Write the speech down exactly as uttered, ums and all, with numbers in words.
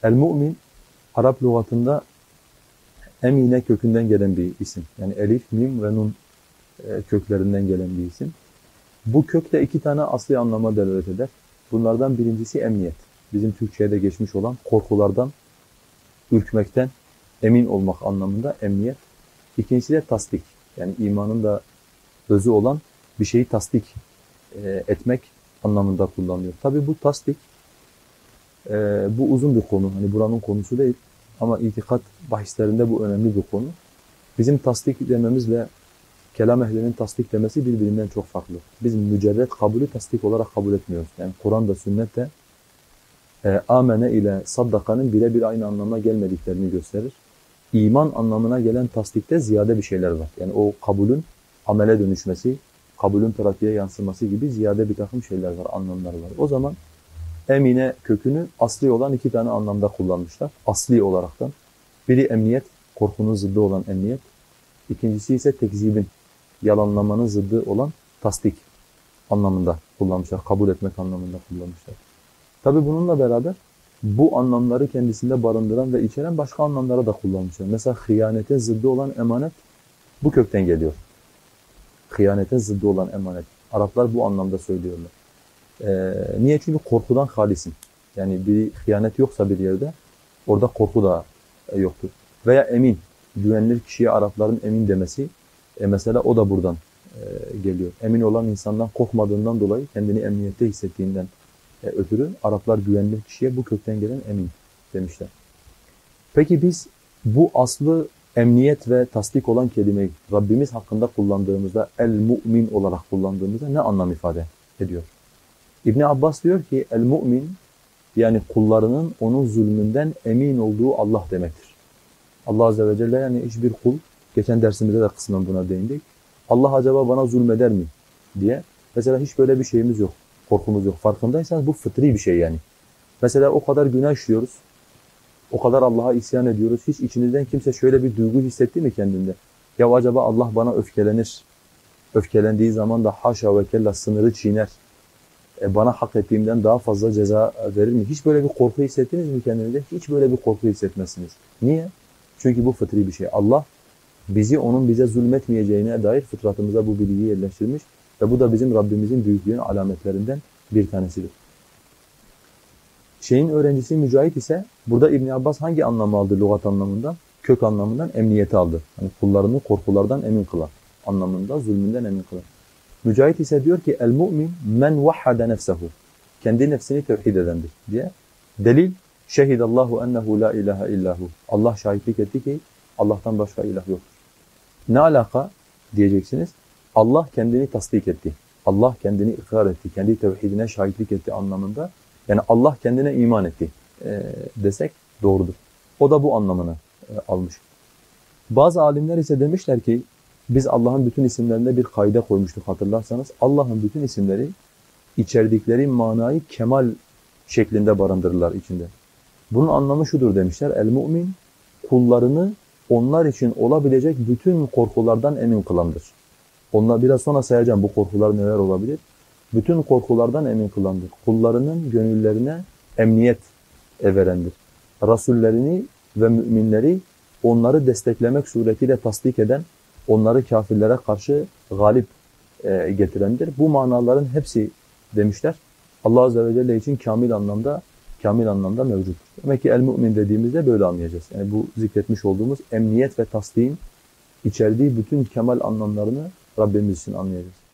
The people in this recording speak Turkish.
El-Mu'min, Arap lügatında emine kökünden gelen bir isim. Yani elif, mim ve nun köklerinden gelen bir isim. Bu kökte iki tane asli anlama delalet eder. Bunlardan birincisi emniyet. Bizim Türkçe'de geçmiş olan korkulardan, ürkmekten emin olmak anlamında emniyet. İkincisi de tasdik. Yani imanın da özü olan bir şeyi tasdik e, etmek anlamında kullanılıyor. Tabi bu tasdik, e, bu uzun bir konu. Hani buranın konusu değil. Ama itikat bahislerinde bu önemli bir konu. Bizim tasdik dememizle kelam ehlinin tasdik demesi birbirinden çok farklı. Biz mücerret kabulü tasdik olarak kabul etmiyoruz. Yani Kur'an'da, sünnette e, amene ile saddakanın birebir aynı anlama gelmediklerini gösterir. İman anlamına gelen tasdikte ziyade bir şeyler var. Yani o kabulün amele dönüşmesi, kabulün pratiğe yansıması gibi ziyade bir takım şeyler var, anlamlar var. O zaman emine kökünü asli olan iki tane anlamda kullanmışlar. Asli olaraktan. Biri emniyet, korkunun zıddı olan emniyet. İkincisi ise tekzibin, yalanlamanın zıddı olan tasdik anlamında kullanmışlar. Kabul etmek anlamında kullanmışlar. Tabi bununla beraber bu anlamları kendisinde barındıran ve içeren başka anlamlara da kullanmışlar. Mesela hıyanete zıddı olan emanet bu kökten geliyor. Hıyanete zıddı olan emanet. Araplar bu anlamda söylüyorlar. Ee, niye? Çünkü korkudan halisin. Yani bir hıyanet yoksa bir yerde orada korku da yoktur. Veya emin, güvenilir kişiye Arapların emin demesi e mesela o da buradan e, geliyor. Emin olan insandan korkmadığından dolayı kendini emniyette hissettiğinden e, ötürü Araplar güvenilir kişiye bu kökten gelen emin demişler. Peki biz bu aslı emniyet ve tasdik olan kelimeyi Rabbimiz hakkında kullandığımızda el-mu'min olarak kullandığımızda ne anlam ifade ediyor? İbn Abbas diyor ki el-mu'min yani kullarının onun zulmünden emin olduğu Allah demektir. Allah Azze ve Celle yani hiçbir kul, geçen dersimizde de kısmen buna değindik. Allah acaba bana zulmeder mi diye. Mesela hiç böyle bir şeyimiz yok, korkumuz yok. Farkındaysanız bu fıtri bir şey yani. Mesela o kadar günah işliyoruz, o kadar Allah'a isyan ediyoruz. Hiç içinizden kimse şöyle bir duygu hissetti mi kendinde? Ya acaba Allah bana öfkelenir. Öfkelendiği zaman da haşa ve kella sınırı çiğner. E bana hak ettiğimden daha fazla ceza verir mi? Hiç böyle bir korku hissettiniz mi kendinizde? Hiç böyle bir korku hissetmezsiniz. Niye? Çünkü bu fıtri bir şey. Allah bizi onun bize zulmetmeyeceğine dair fıtratımıza bu bilgiyi yerleştirmiş ve bu da bizim Rabbimizin büyüklüğünün alametlerinden bir tanesidir. Şeyin öğrencisi Mücahit ise burada İbn Abbas hangi anlamı aldı lügat anlamından? Kök anlamından emniyeti aldı. Yani kullarını korkulardan emin kılar anlamında, zulmünden emin kılar. Mücahit ise diyor ki el-mu'min men vahhada nefsehu. Kendi nefsini tevhid edendir diye. Delil şehidallahu ennehu la ilahe illahu. Allah şahitlik etti ki Allah'tan başka ilah yoktur. Ne alaka diyeceksiniz? Allah kendini tasdik etti. Allah kendini ikrar etti. Kendi tevhidine şahitlik etti anlamında. Yani Allah kendine iman etti e, desek doğrudur. O da bu anlamını e, almış. Bazı alimler ise demişler ki biz Allah'ın bütün isimlerinde bir kaide koymuştuk hatırlarsanız. Allah'ın bütün isimleri içerdikleri manayı kemal şeklinde barındırırlar içinde. Bunun anlamı şudur demişler. El-mu'min kullarını onlar için olabilecek bütün korkulardan emin kılandır. Onlar biraz sonra sayacağım bu korkular neler olabilir. Bütün korkulardan emin kılandır. Kullarının gönüllerine emniyet verendir. Rasullerini ve müminleri onları desteklemek suretiyle tasdik eden, onları kafirlere karşı galip e, getirendir. Bu manaların hepsi demişler Allah Azze ve Celle için kamil anlamda kamil anlamda mevcut. Demek ki el-mu'min dediğimizde böyle anlayacağız. Yani bu zikretmiş olduğumuz emniyet ve tasdiğin içerdiği bütün kemal anlamlarını Rabbimiz için anlayacağız.